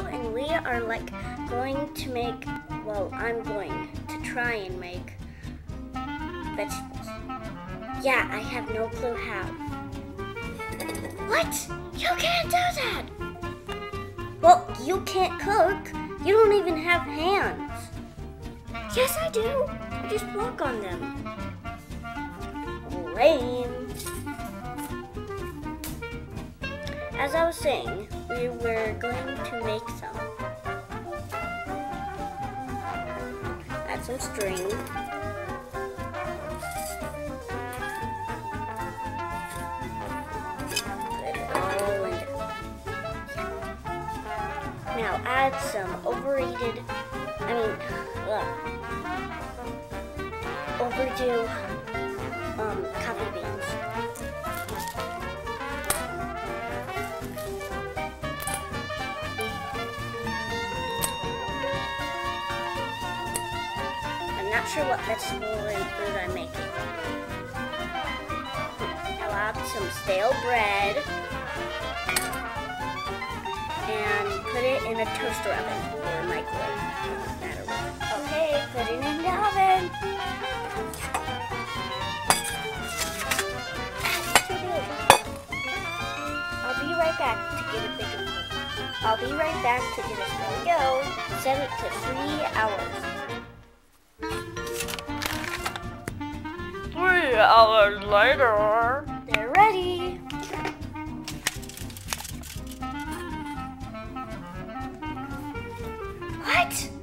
and we are like going to make, well, I'm going to try and make vegetables. Yeah, I have no clue how. What? You can't do that! Well, you can't cook. You don't even have hands. Yes, I do. I just walk on them. Lame. As I was saying, we were going to make some. Add some string. Put it all in there. Now add some overdue coffee beans. I'm not sure what vegetable and fruit I'm making. I'll add some stale bread and put it in a toaster oven or microwave. Doesn't matter what. Okay, put it in the oven. I'll be right back to get it bigger. I'll be right back to get it. There we go. Set it to 3 hours. 3 hours later. They're ready. What?